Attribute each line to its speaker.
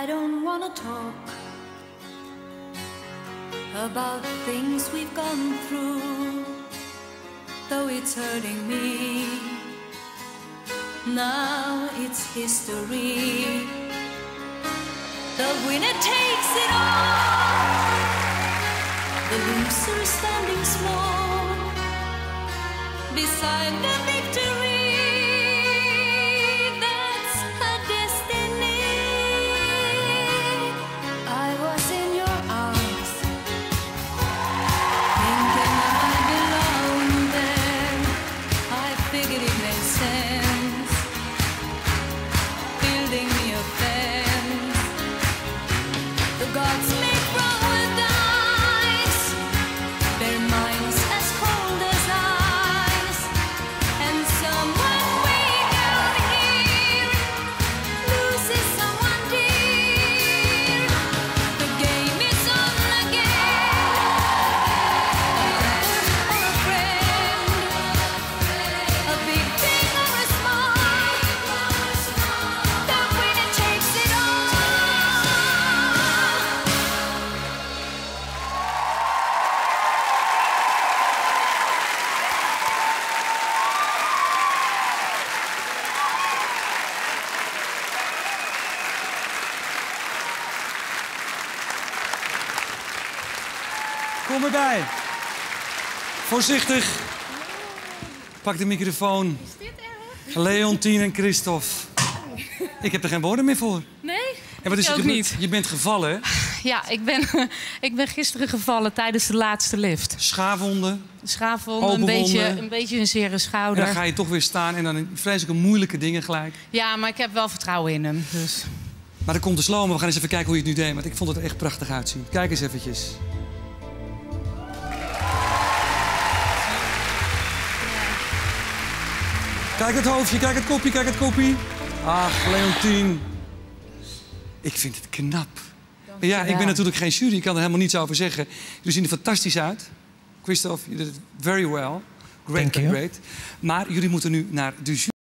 Speaker 1: I don't wanna talk about things we've gone through, though it's hurting me. Now it's history. The winner takes it all. The loser is standing small beside the victory. That's her destiny. I was in your arms, thinking I belonged there. I figured it made sense, building me a fence. The gods make wrong with dice, their minds as cold as ice. And someone way down here loses someone dear. The game is on again. Or a friend, a big thing or a small, the winner takes it all.
Speaker 2: Kom erbij. Voorzichtig. Pak de microfoon.
Speaker 3: Is dit erg?
Speaker 2: Leontien en Christophe. Ik heb er geen woorden meer voor.
Speaker 3: Nee?
Speaker 2: En wat is
Speaker 3: Ik
Speaker 2: er
Speaker 3: ook
Speaker 2: gebeurd?
Speaker 3: niet.
Speaker 2: Je bent gevallen, hè?
Speaker 3: Ja, ik ben gisteren gevallen tijdens de laatste lift.
Speaker 2: Schaafwonden.
Speaker 3: Schaafwonden,
Speaker 2: Open wonden.
Speaker 3: een beetje een zere
Speaker 2: En
Speaker 3: schouder.
Speaker 2: dan ga je toch weer staan en dan in vreselijke moeilijke dingen gelijk.
Speaker 3: Ja, maar ik heb wel vertrouwen in hem. Dus.
Speaker 2: Maar dan komt de slow-mo. We gaan eens even kijken hoe je het nu deed. Want ik vond het er echt prachtig uitzien. Kijk eens eventjes. Kijk het hoofdje, kijk het kopje, kijk het kopje. Ach, Leontien. Ik vind het knap. Maar ja, ik ben natuurlijk geen jury. Ik kan er helemaal niets over zeggen. Jullie zien er fantastisch uit. Christophe, you did it very well. Great,
Speaker 4: Thank you.
Speaker 2: great. Maar jullie moeten nu naar de jury.